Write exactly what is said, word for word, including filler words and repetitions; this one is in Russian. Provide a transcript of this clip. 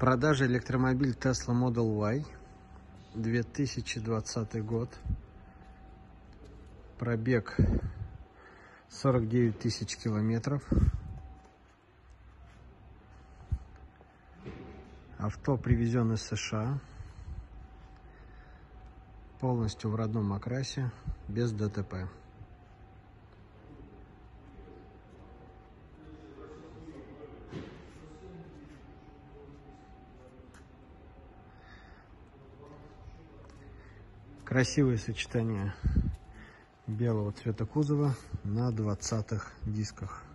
продаже электромобиль Tesla Model Y, две тысячи двадцатый год, пробег сорок девять тысяч километров, авто привезен из США, полностью в родном окрасе, без ДТП. Красивое сочетание белого цвета кузова на двадцатых дисках.